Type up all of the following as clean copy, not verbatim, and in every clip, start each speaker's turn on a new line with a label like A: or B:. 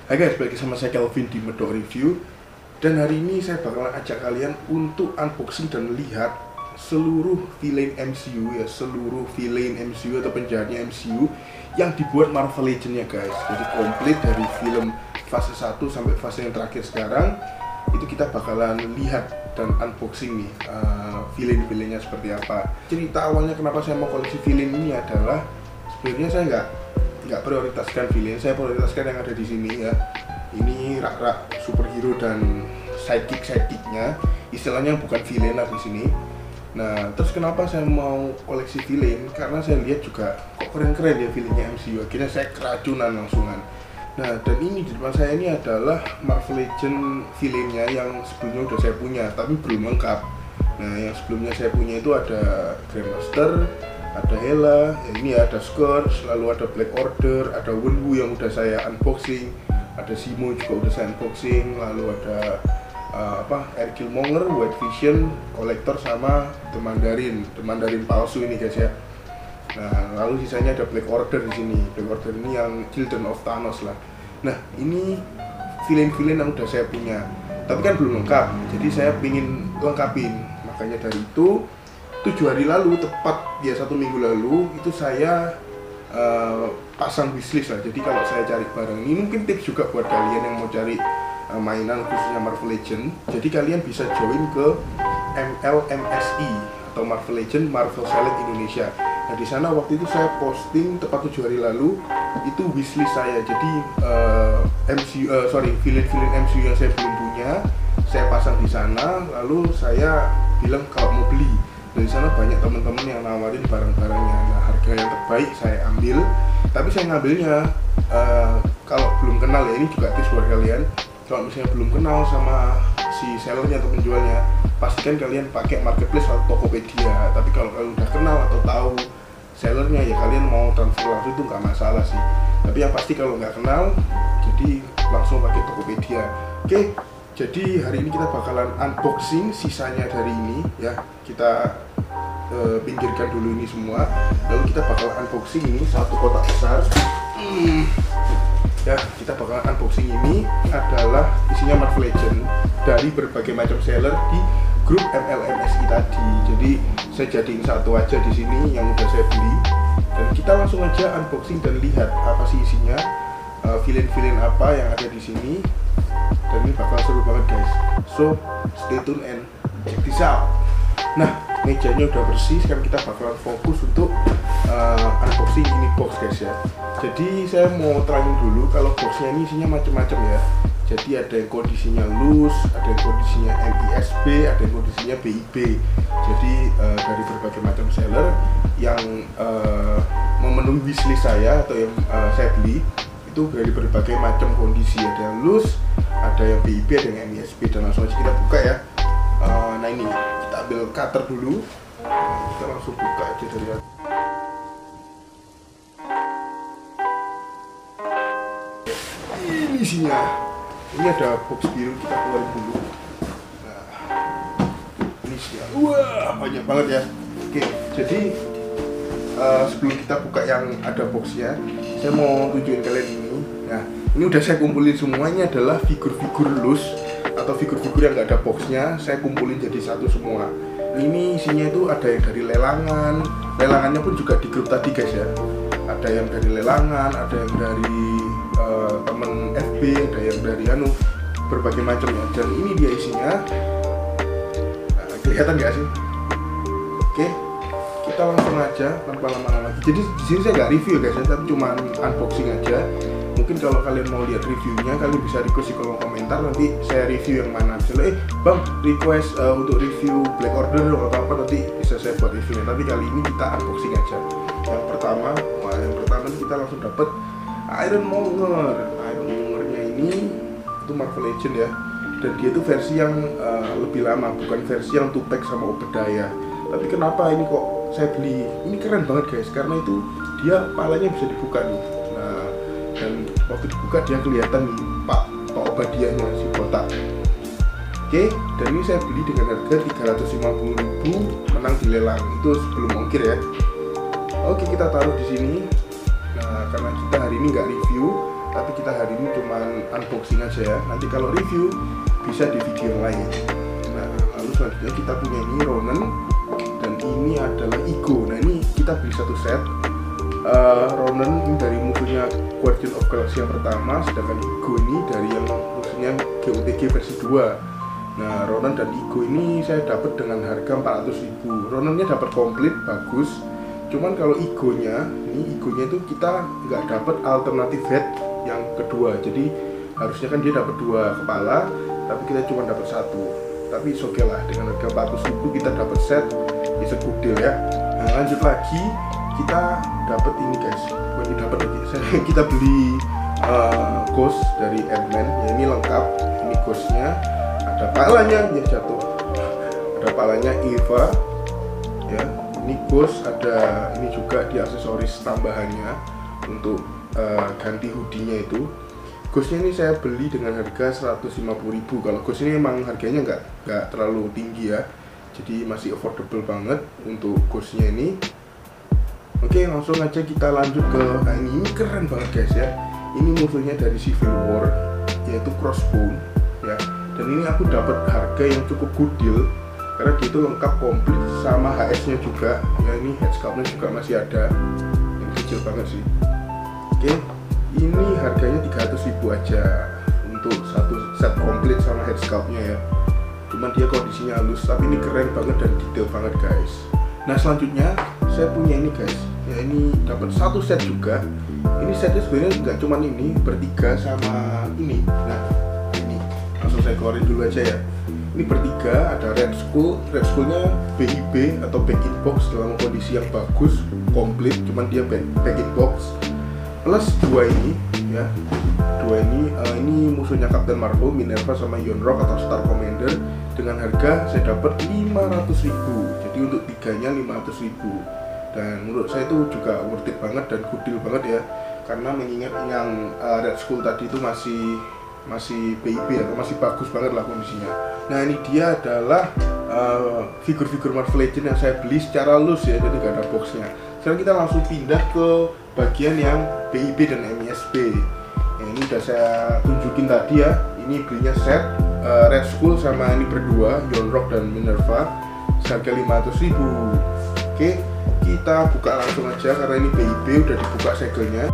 A: Hai guys, balik sama saya Kelvin di Medok Review. Dan hari ini saya bakalan ajak kalian untuk unboxing dan lihat seluruh villain MCU ya, seluruh villain MCU atau penjahatnya MCU yang dibuat Marvel Legends ya guys. Jadi komplit dari film fase 1 sampai fase yang terakhir sekarang. Itu kita bakalan lihat dan unboxing nih villain-villainnya seperti apa. Cerita awalnya kenapa saya mau koleksi villain ini adalah sebenarnya saya nggak prioritaskan villain, saya prioritaskan yang ada di sini ya. Ini rak-rak superhero dan sidekick-nya, istilahnya bukan villain lah di sini. Nah, terus kenapa saya mau koleksi villain? Karena saya lihat juga kok keren-keren ya villainnya MCU. Akhirnya saya keracunan langsungan. Nah, dan ini di depan saya ini adalah Marvel Legends villainnya yang sebelumnya udah saya punya, tapi belum lengkap. Nah, yang sebelumnya saya punya itu ada Grandmaster, ada Hela, ya ini ada Scourge, lalu ada Black Order, ada Wenwu yang udah saya unboxing, ada Zemo juga udah saya unboxing, lalu ada Air Killmonger, White Vision, Collector sama The Mandarin palsu ini guys ya. Nah, lalu sisanya ada Black Order di sini. Black Order ini yang Children of Thanos lah. Nah, ini villain-villain yang udah saya punya, tapi kan belum lengkap, jadi saya pingin lengkapin. Makanya dari itu 7 hari lalu, tepat ya 1 minggu lalu, itu saya pasang wishlist lah. Jadi kalau saya cari barang ini, mungkin tips juga buat kalian yang mau cari mainan khususnya Marvel Legends. Jadi kalian bisa join ke MLMSI atau Marvel Legends Marvel Select Indonesia. Nah, di sana waktu itu saya posting tepat 7 hari lalu itu wishlist saya. Jadi villain MCU yang saya belum punya, saya pasang di sana. Lalu saya bilang kalau mau beli. Dari sana banyak teman-teman yang nawarin barang-barangnya. Nah, harga yang terbaik saya ambil. Tapi saya ngambilnya kalau belum kenal ya, ini juga tips buat kalian. Kalau misalnya belum kenal sama si sellernya atau penjualnya, pastikan kalian pakai marketplace atau Tokopedia. Tapi kalau kalian udah kenal atau tahu sellernya, ya kalian mau transfer langsung itu nggak masalah sih. Tapi yang pasti kalau nggak kenal, jadi langsung pakai Tokopedia. Oke, jadi hari ini kita bakalan unboxing sisanya dari ini ya. Kita pinggirkan dulu ini semua, lalu kita bakal unboxing ini satu kotak besar. Ya, kita bakal unboxing ini adalah isinya Marvel Legends dari berbagai macam seller di grup MLMSI tadi. Jadi saya jadiin satu aja di sini yang udah saya beli, dan kita langsung aja unboxing dan lihat apa sih isinya, villain-villain apa yang ada di sini, dan ini bakal seru banget guys. So stay tune and check this out. Nah, mejanya udah bersih, sekarang kita bakalan fokus untuk unboxing ini box guys ya. Jadi saya mau terangin dulu kalau boxnya ini isinya macam-macam ya. Jadi ada yang kondisinya loose, ada yang kondisinya MISB, ada yang kondisinya BIP. Jadi dari berbagai macam seller yang memenuhi wishlist saya atau yang saya beli itu dari berbagai macam kondisi. Ada yang loose, ada yang BIP, ada yang MISB, dan langsung aja kita buka ya. Nah, ini kita ambil cutter dulu, kita langsung buka aja dari atas. Ini isinya, ini ada box biru, kita keluarin dulu. Nah, ini isinya, wah banyak banget ya. Oke, jadi sebelum kita buka yang ada boxnya, saya mau tunjukin kalian ini. Nah, ini udah saya kumpulin semuanya, adalah figur-figur loose atau figur-figur yang nggak ada boxnya, saya kumpulin jadi satu semua. Ini isinya itu ada yang dari lelangannya pun juga di grup tadi guys ya. Ada yang dari lelangan, ada yang dari temen FB, ada yang dari berbagai macam ya. Dan ini dia isinya. Nah, kelihatan nggak sih? Oke, kita langsung aja tanpa lama-lama lagi. Jadi di sini saya nggak review guys ya, tapi cuma unboxing aja. Mungkin kalau kalian mau lihat reviewnya, kalian bisa request di kolom komentar, nanti saya review yang mana. Misalnya, bang, request untuk review Black Order atau apa, nanti bisa saya buat reviewnya. Tapi kali ini kita unboxing aja. Yang pertama kita langsung dapat Iron Mongernya ini itu Marvel Legends ya. Dan dia itu versi yang lebih lama, bukan versi yang two-pack sama Obadiah. Tapi kenapa ini kok saya beli? Ini keren banget guys, karena itu dia palanya bisa dibuka nih. Nah, dan waktu dibuka dia kelihatan nih Pak Obadiahnya si botak. Oke, dan ini saya beli dengan harga 350.000, menang di lelang itu sebelum ongkir ya. Oke, kita taruh di sini. Nah, karena kita hari ini nggak review, tapi kita hari ini cuman unboxing aja ya. Nanti kalau review bisa di video lain. Nah, lalu selanjutnya kita punya ini Ronin, dan ini adalah Igo. Nah, ini kita beli satu set. Ronin ini dari musuhnya Guardian of Galaxy yang pertama, sedangkan Igo ini dari yang musuhnya GOTG versi 2. Nah, Ronin dan Igo ini saya dapat dengan harga 400.000. Roninnya dapat komplit, bagus. Cuman kalau Igonya itu kita nggak dapat alternatif head yang kedua. Jadi harusnya kan dia dapat 2 kepala, tapi kita cuma dapat 1. Tapi oke lah, dengan harga 400.000 kita dapat set, bisa good deal ya. Nah, lanjut lagi, kita dapat ini guys. Bukan dapat lagi, kita beli ghost dari Ant-Man. Ya, ini lengkap. Ini ghostnya, ada palanya, ya jatuh. Ada palanya Eva, ya. Ini ghost, ada ini juga di aksesoris tambahannya untuk ganti hoodie-nya itu. Ghostnya ini saya beli dengan harga 150.000. Kalau ghost ini emang harganya nggak terlalu tinggi ya, jadi masih affordable banget untuk ghostnya ini. Oke, langsung aja kita lanjut ke ini keren banget guys ya. Ini musuhnya dari Civil War, yaitu Crossbone ya. Dan ini aku dapat harga yang cukup good deal karena dia itu lengkap komplit sama HS-nya juga. Ya, ini head sculpt-nya juga masih ada. Yang kecil banget sih. Oke, ini harganya 300.000 aja untuk satu set komplit sama head sculpt-nya ya. Cuman dia kondisinya halus, tapi ini keren banget dan detail banget guys. Nah, selanjutnya saya punya ini guys. Ya, ini dapat satu set juga. Ini setnya sebenarnya nggak cuman ini, bertiga sama ini. Nah, ini langsung saya keluarin dulu aja ya. Ini bertiga, ada Red Skull. Red Skull-nya BIB atau back in box dalam kondisi yang bagus, komplit. Cuman dia back in box. Plus 2 ini ya. 2 ini musuhnya Captain Marvel, Minerva sama Yon-Rogg atau Star Commander dengan harga saya dapat 500.000. Jadi untuk tiganya 500.000. Dan menurut saya itu juga worth it banget dan good deal banget ya. Karena mengingat yang Red Skull tadi itu masih BIB atau masih bagus banget lah kondisinya. Nah, ini dia adalah figur-figur Marvel Legends yang saya beli secara loose ya, jadi gak ada boxnya. Sekarang kita langsung pindah ke bagian yang BIB dan MISB. Nah, ini udah saya tunjukin tadi ya. Ini belinya set Red Skull sama ini berdua, Yon-Rogg dan Minerva, harga 500.000. Oke, kita buka langsung aja karena ini BIB udah dibuka segelnya.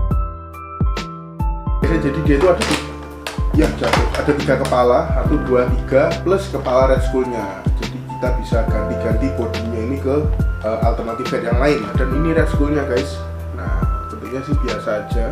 A: Jadi dia itu ada 3 kepala, 1, 2, 3 plus kepala Red Skull-nya. Jadi kita bisa ganti-ganti bodinya ini ke alternatif head yang lain. Dan ini Red Skull-nya guys. Nah, bentuknya sih biasa aja.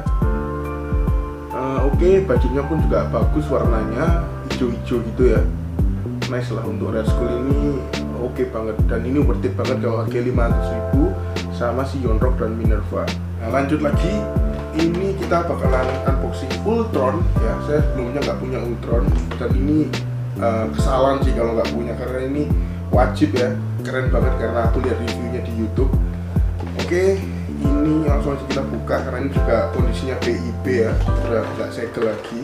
A: Oke, bajunya pun juga bagus, warnanya hijau-hijau gitu ya. Nice lah untuk Red Skull ini, oke banget. Dan ini worth it banget kalau harga 500.000 sama si Yon-Rogg dan Minerva. Nah, lanjut lagi. Ini kita bakalan unboxing Ultron ya. Saya sebelumnya nggak punya Ultron, dan ini kesalahan sih kalau nggak punya, karena ini wajib ya. Keren banget karena aku lihat reviewnya di YouTube. Oke, ini langsung aja kita buka karena ini juga kondisinya BIB ya, udah nggak segel lagi.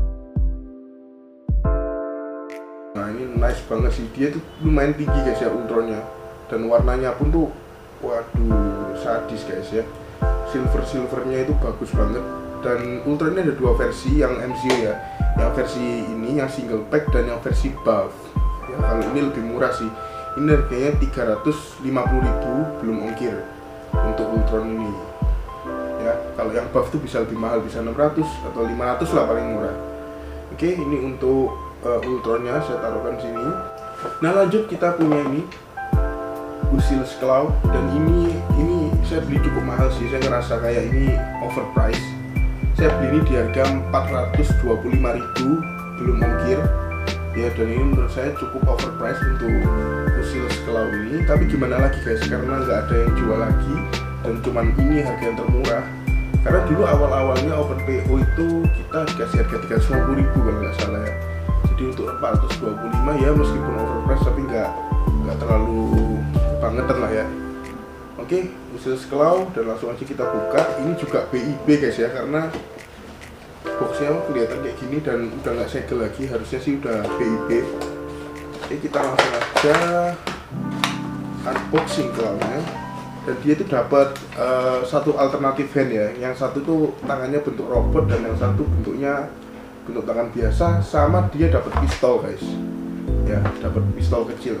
A: Nah, ini nice banget sih, dia tuh lumayan tinggi guys ya Ultronnya, dan warnanya pun tuh waduh sadis guys ya. Silvernya itu bagus banget. Dan Ultron ini ada 2 versi yang MCU ya, yang versi ini yang single pack dan yang versi buff ya. Kalau ini lebih murah sih, ini harganya 350.000 belum ongkir untuk Ultron ini ya. Kalau yang buff tuh bisa lebih mahal, bisa 600 atau 500 lah paling murah. Oke, ini untuk Ultronnya saya taruhkan sini. Nah, lanjut kita punya ini Ulysses Claw, dan ini saya beli cukup mahal sih. Saya ngerasa kayak ini overpriced. Saya beli ini di harga 425.000 belum ongkir ya, dan ini menurut saya cukup overpriced untuk Ulysses Claw ini. Tapi gimana lagi guys, karena nggak ada yang jual lagi dan cuman ini harga yang termurah. Karena dulu awal-awalnya open PO itu kita dikasih harga 350.000 kalau nggak salah ya. Jadi untuk 425 ya, meskipun overpriced tapi nggak terlalu bangetan lah ya. Oke, Ulysses Claw, dan langsung aja kita buka. Ini juga BIB guys ya, karena boxnya kelihatan kayak gini dan udah nggak segel lagi, harusnya sih udah BIB. Oke, kita langsung aja unboxing Claw-nya. Dan dia itu dapat satu alternatif hand ya. Yang satu tuh tangannya bentuk robot dan yang satu bentuknya bentuk tangan biasa, sama dia dapat pistol guys. Ya, dapat pistol kecil.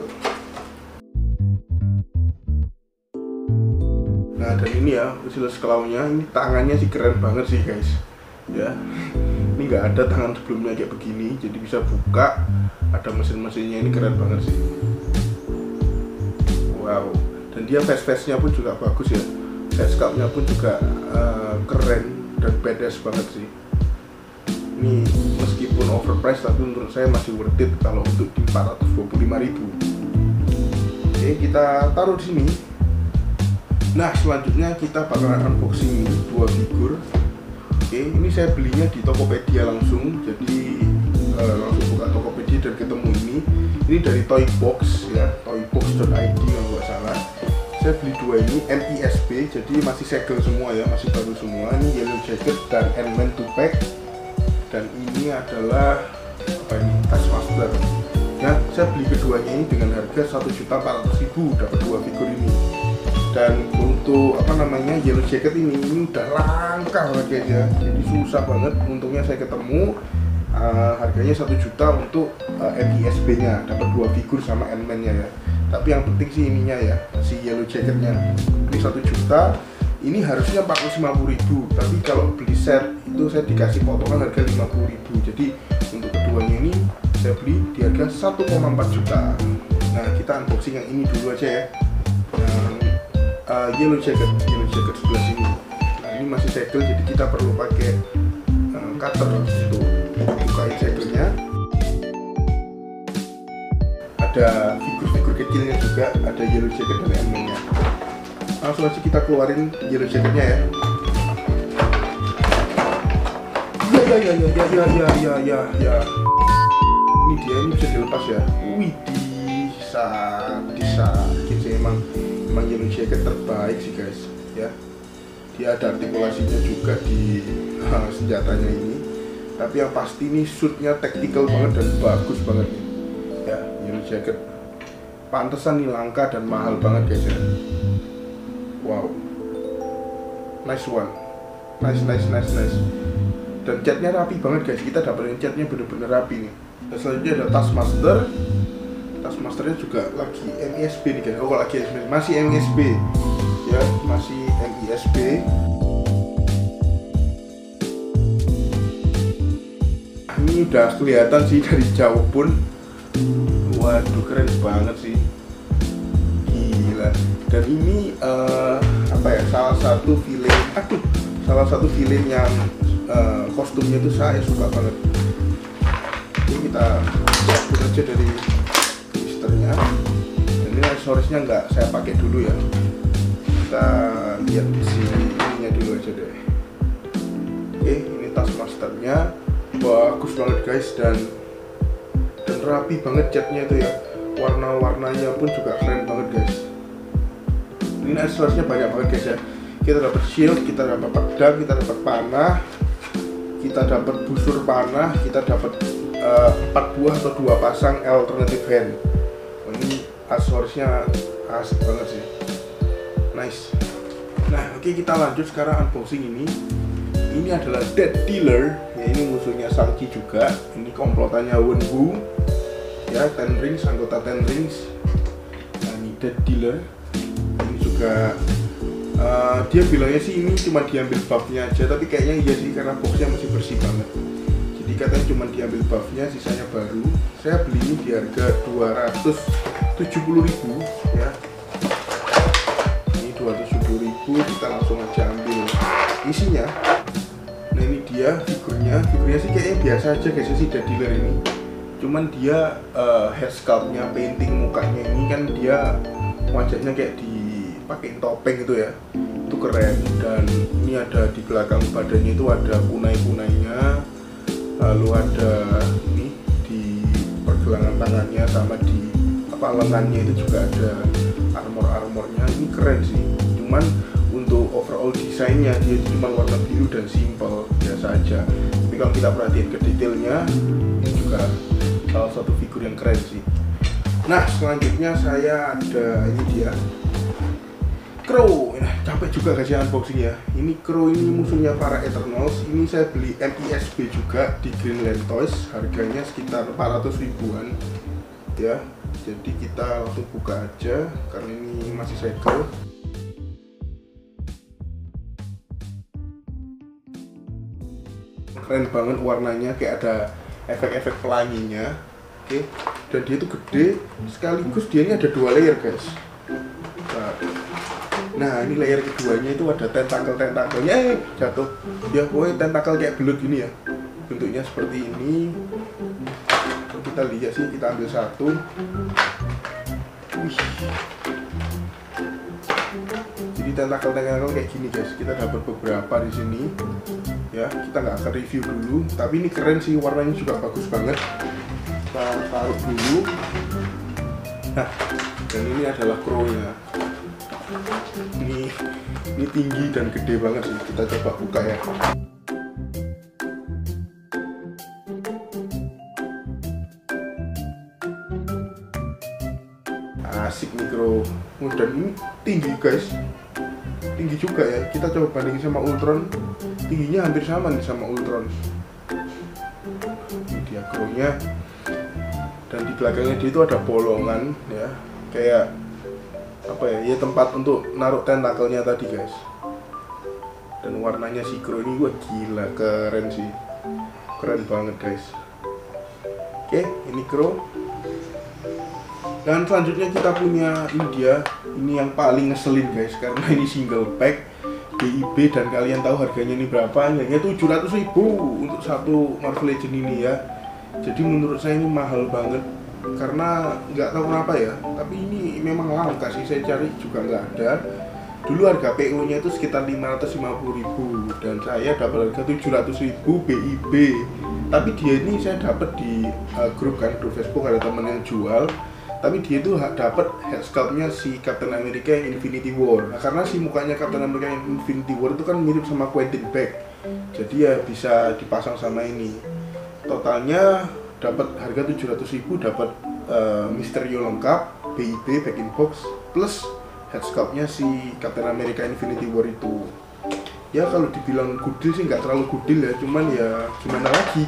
A: Nah, dan ini ya Ulysses Claw-nya, ini tangannya sih keren banget sih guys. Ya. Ini nggak ada tangan sebelumnya kayak begini, jadi bisa buka. Ada mesin-mesinnya, ini keren banget sih. Wow. Dan dia face-nya pun juga bagus ya. Face sculpt-nya pun juga keren dan badass banget sih. Ini meskipun overpriced tapi menurut saya masih worth it kalau untuk di 425.000. Oke, kita taruh di sini. Nah, selanjutnya kita bakalan unboxing 2 figur. Oke, ini saya belinya di Tokopedia langsung. Jadi langsung buka Tokopedia dan ketemu ini. Ini dari Toybox ya, toybox.id kalau nggak salah. Saya beli 2 ini MISB, jadi masih segel semua ya, masih baru semua. Ini Yellow Jacket dan Ant-Man 2-pack. Dan ini adalah apa ini? Taskmaster. Ya, saya beli keduanya ini dengan harga 1.400.000, dapat 2 figur ini. Dan untuk apa namanya Yellow Jacket ini udah langka banget ya, jadi susah banget. Untungnya saya ketemu. Harganya 1 juta untuk MISB nya, dapat 2 figur sama Ant-Man-nya ya. Tapi yang penting sih ininya ya, si Yellow Jacket-nya. Ini 1 juta, ini harusnya 450.000, tapi kalau beli set itu saya dikasih potongan harga 50.000. Jadi untuk keduanya ini saya beli di harga 1,4 juta. Nah, kita unboxing yang ini dulu aja ya. Yellow Jacket sebelah sini. Nah, ini masih segel, jadi kita perlu pakai cutter untuk bukain segelnya. Ada figur-figur kecilnya juga, ada Yellow Jacket dan Ant-Man-nya. Langsung aja kita keluarin Yellow Jacket-nya ya. Ya. Ini dia, ini bisa dilepas ya. Wih, bisa. Gitu emang Yellow Jacket terbaik sih guys ya. Dia ada artikulasinya juga di senjatanya ini. Tapi yang pasti ini suitnya tactical banget dan bagus banget nih ya, Yellow Jacket. Pantesan nih langka dan mahal banget guys ya. Wow, nice one, nice. Dan catnya rapi banget guys, kita dapetin catnya bener-bener rapi nih. Dan selanjutnya ada Taskmasternya juga lagi MISB nih guys. Oh, lagi masih MISB ya, masih MISB. Ini udah kelihatan sih dari jauh pun. Waduh, keren banget sih, gila. Dan ini salah satu villain yang kostumnya itu saya suka banget. Ini kita cabut aja dari blisternya. Dan ini aksesorisnya nggak saya pakai dulu ya. Kita lihat si ininya dulu aja deh. Oke, ini Taskmasternya bagus banget guys, dan rapi banget catnya itu ya. Warna-warnanya pun juga keren banget guys. Ini aksesorisnya banyak banget guys ya. Kita dapat shield, kita dapat pedang, kita dapat panah, kita dapat busur panah, kita dapat 4 buah atau 2 pasang alternative hand. Ini aksesorisnya asik banget sih, nice. Nah, oke, kita lanjut sekarang unboxing ini. Ini adalah Dead Dealer ya, ini musuhnya Shang-Chi juga. Ini komplotannya Wenwu ya, Ten Rings, anggota Ten Rings. Nah, ini Dead Dealer. Ini juga dia bilangnya sih ini cuma diambil buffnya aja, tapi kayaknya iya sih karena boxnya masih bersih banget. Jadi katanya cuma diambil buffnya, sisanya baru. Saya beli ini di harga 270.000 ya. Ini 270.000, kita langsung aja ambil isinya. Nah, ini dia figurnya sih kayaknya biasa aja guys sih Dead Dealer ini. Cuman dia head sculpt-nya, painting mukanya ini kan dia wajahnya kayak dipakein topeng gitu ya. Itu keren. Dan ini ada di belakang badannya itu ada kunai-kunainya. Lalu ada ini di pergelangan tangannya sama di lengannya itu juga ada armor-armornya. Ini keren sih. Cuman untuk overall desainnya dia cuma warna biru dan simple biasa aja. Tapi kalau kita perhatiin ke detailnya, ini juga salah satu figur yang keren sih. Nah, selanjutnya saya ada ini dia Crow, nah capek juga kasih unboxing ya. Ini Crow ini musuhnya para Eternals. Ini saya beli MISB juga di Greenland Toys. Harganya sekitar 400 ribuan ya. Jadi kita langsung buka aja karena ini masih segel. Keren banget warnanya, kayak ada efek-efek pelanginya. Oke, dan dia itu gede sekaligus dia ini ada 2 layer guys. Nah ini layer keduanya itu ada tentakel-tentakelnya, jatuh dia pokoknya tentakel kayak belut gini ya, bentuknya seperti ini. Kita lihat sih, kita ambil satu. Wih. Jadi tentakel-tentakel kayak gini guys, kita dapat beberapa di sini ya. Kita nggak akan review dulu, tapi ini keren sih, warnanya juga bagus banget. Kita taruh dulu. Nah, dan ini adalah Crow-nya. Ini tinggi dan gede banget sih. Kita coba buka ya. Asik nih Crow. Dan ini tinggi guys, tinggi juga ya. Kita coba bandingin sama Ultron, tingginya hampir sama nih sama Ultron. Ini dia Crow-nya. Dan di belakangnya dia itu ada bolongan ya, kayak apa ya, ya tempat untuk naruh tentakelnya tadi guys. Dan warnanya si Crow ini, wah gila, keren sih, keren banget guys. Oke, ini Crow. Dan selanjutnya kita punya ini dia, ini yang paling ngeselin guys, karena ini single pack BIP dan kalian tahu harganya ini berapa? Harganya 700 ribu untuk satu Marvel Legend ini ya. Jadi menurut saya ini mahal banget, karena nggak tahu kenapa ya, tapi ini memang langka sih, saya cari juga nggak ada. Dulu harga PO nya itu sekitar 550 ribu dan saya dapat harga 700 ribu BIP. Tapi dia ini saya dapat di grup kan, grup Facebook, ada teman yang jual. Tapi dia itu dapat head sculptnya si Captain America yang Infinity War. Nah, karena si mukanya Captain America yang Infinity War itu kan mirip sama Quentin Beck, jadi ya bisa dipasang sama ini. Totalnya dapat harga 700 ribu, dapat Mysterio lengkap, BIP back in box, plus head sculptnya si Captain America Infinity War itu. Ya kalau dibilang good deal sih nggak terlalu good deal ya, cuman ya gimana lagi,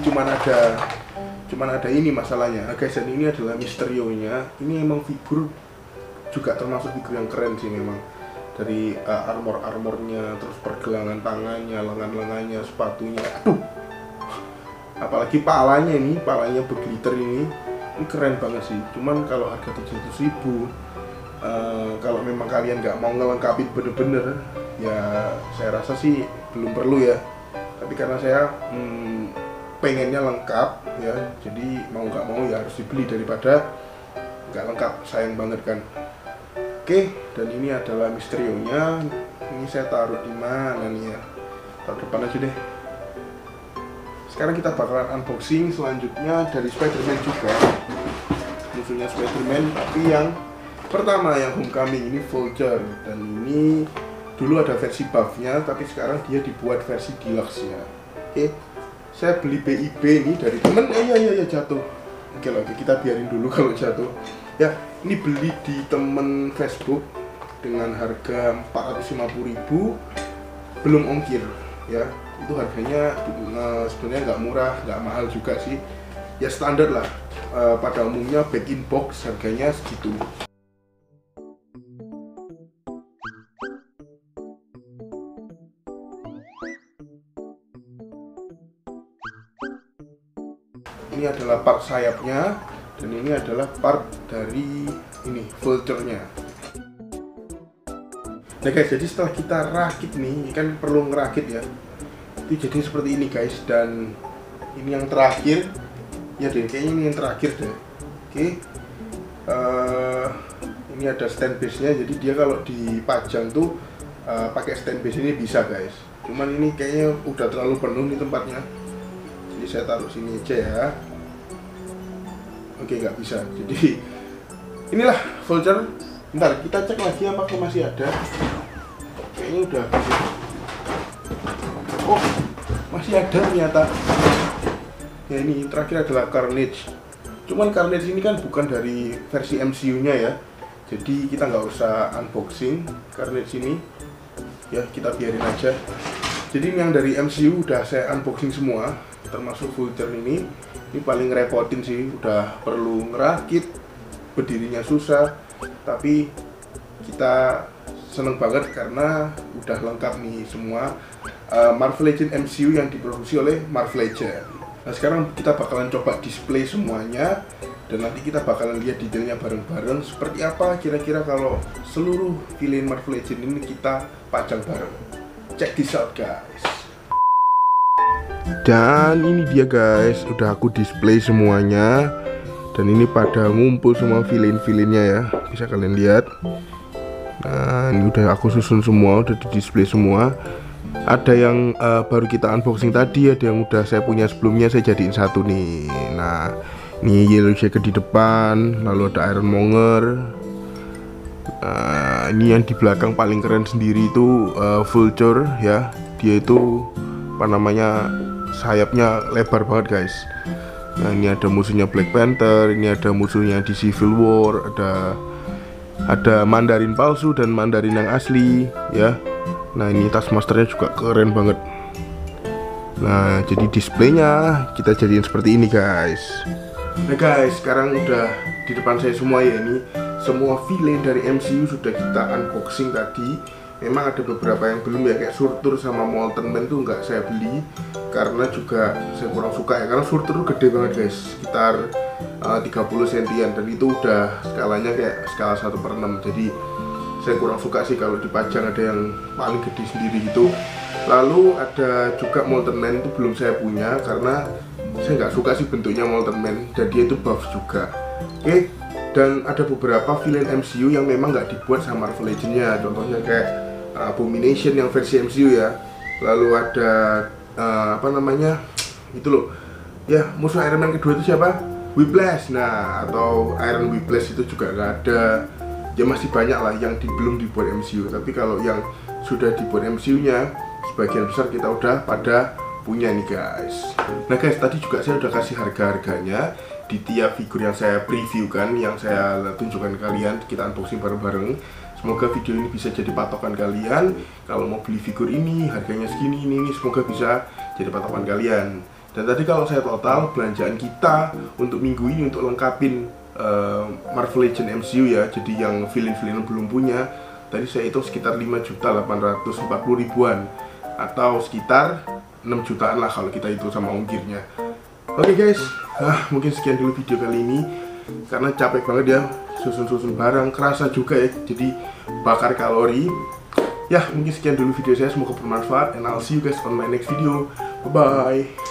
A: cuman ada ini masalahnya. Guys, dan ini adalah Mysterio nya. Ini emang figur juga termasuk figur yang keren sih memang. Dari armornya, terus pergelangan tangannya, lengan-lengannya, sepatunya, aduh. Apalagi palanya ini, palanya beglitter ini keren banget sih. Cuman kalau harga 700 ribu, kalau memang kalian nggak mau ngelengkapin bener-bener, ya saya rasa sih belum perlu ya. Tapi karena saya pengennya lengkap ya, jadi mau nggak mau ya harus dibeli daripada nggak lengkap, sayang banget kan. Oke, dan ini adalah Mysterio nya. Ini saya taruh di mana nih ya? Taruh depan aja deh. Sekarang kita bakalan unboxing selanjutnya dari Spider-Man juga, musuhnya Spider-Man, tapi yang pertama yang Homecoming ini Vulture. Dan ini dulu ada versi buff-nya, tapi sekarang dia dibuat versi deluxe-nya. Oke, saya beli BIP ini dari temen. Ya jatuh. Oke, kita biarin dulu kalau jatuh. Ya, ini beli di temen Facebook dengan harga 450 ribu, belum ongkir ya. Itu harganya sebenarnya nggak murah, nggak mahal juga sih, ya standar lah. Pada umumnya back in box harganya segitu. Ini adalah part sayapnya, dan ini adalah part dari ini Vulture-nya. Nah guys, jadi setelah kita rakit nih, kan perlu ngerakit ya, itu jadi seperti ini guys. Dan ini yang terakhir ya deh, kayaknya ini yang terakhir deh. Oke, ini ada stand base nya, jadi dia kalau dipajang tuh pakai stand base ini bisa guys. Cuman ini kayaknya udah terlalu penuh nih tempatnya, jadi saya taruh sini aja ya. Oke, nggak bisa, jadi inilah Vulture. Bentar, kita cek lagi apakah masih ada. Kayaknya udah habis. Oh, masih ada ternyata. Ya, ini terakhir adalah Carnage. Cuman Carnage ini kan bukan dari versi MCU-nya ya. Jadi kita nggak usah unboxing karena di sini ya kita biarin aja. Jadi yang dari MCU udah saya unboxing semua, termasuk Vulture ini. Ini paling ngerepotin sih, udah perlu ngerakit, berdirinya susah. Tapi kita seneng banget karena udah lengkap nih semua Marvel Legends MCU yang diproduksi oleh Marvel Legends. Nah sekarang kita bakalan coba display semuanya dan nanti kita bakalan lihat detailnya bareng-bareng seperti apa kira-kira kalau seluruh villain Marvel Legends ini kita pajang bareng. Check this out guys. Dan ini dia guys, udah aku display semuanya. Dan ini pada ngumpul semua villain-villainnya ya, bisa kalian lihat. Nah ini udah aku susun semua, udah di display semua. Ada yang baru kita unboxing tadi, ada yang udah saya punya sebelumnya, saya jadiin satu nih. Nah ini Yellow Jacket di depan, lalu ada Ironmonger. Nah ini yang di belakang paling keren sendiri itu Vulture ya. Dia itu apa namanya, sayapnya lebar banget guys. Nah ini ada musuhnya Black Panther, ini ada musuhnya di Civil War, ada Mandarin palsu dan Mandarin yang asli ya. Nah ini Taskmasternya juga keren banget. Nah jadi displaynya kita jadiin seperti ini guys. Nah guys, sekarang udah di depan saya semua ya. Ini semua villain dari MCU sudah kita unboxing tadi. Memang ada beberapa yang belum ya, kayak Surtur sama Molten Man tuh nggak saya beli karena juga saya kurang suka ya, karena Surtur tuh gede banget guys, sekitar 30 sentian, dan itu udah skalanya kayak skala 1/6. Jadi saya kurang suka sih kalau dipajang ada yang paling gede sendiri gitu. Lalu ada juga Molten Man, itu belum saya punya karena saya nggak suka sih bentuknya Molten Man dan dia itu buff juga. Oke, dan ada beberapa villain MCU yang memang nggak dibuat sama Marvel Legends-nya, contohnya kayak Abomination yang versi MCU ya. Lalu ada apa namanya itu loh ya, musuh Iron Man kedua itu siapa? Whiplash. Nah atau Iron Whiplash itu juga nggak ada. Ya masih banyak lah yang belum dibuat MCU. Tapi kalau yang sudah dibuat MCU-nya sebagian besar kita udah pada punya nih guys. Nah guys, tadi juga saya udah kasih harga-harganya di tiap figur yang saya preview kan, yang saya tunjukkan ke kalian, kita unboxing bareng-bareng. Semoga video ini bisa jadi patokan kalian. Kalau mau beli figur ini harganya segini, ini semoga bisa jadi patokan kalian. Dan tadi kalau saya total belanjaan kita untuk minggu ini untuk lengkapin Marvel Legends MCU ya, jadi yang villain-villain belum punya, tadi saya hitung sekitar 5.840.000-an atau sekitar 6 jutaan lah kalau kita hitung sama ongkirnya. Oke guys, mungkin sekian dulu video kali ini karena capek banget ya, susun-susun barang, kerasa juga ya, jadi bakar kalori. Ya mungkin sekian dulu video saya, semoga bermanfaat, and I'll see you guys on my next video. Bye bye.